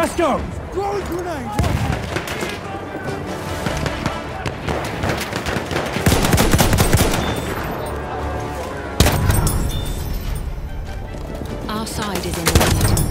Let's go! Throwing grenade! Our side is in the lead.